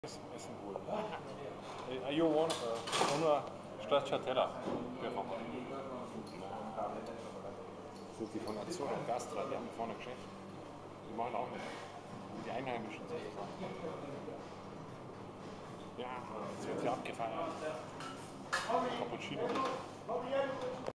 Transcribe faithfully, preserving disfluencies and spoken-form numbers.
Essen wohl. Hey, you want uh, una stracciatella, per favor. Sind die von Azzurro Gastra, die haben vorne Geschäft. Die machen auch mit. Die Einheimischen sind das auch. Ja, jetzt wird sie abgefeiert. Cappuccino.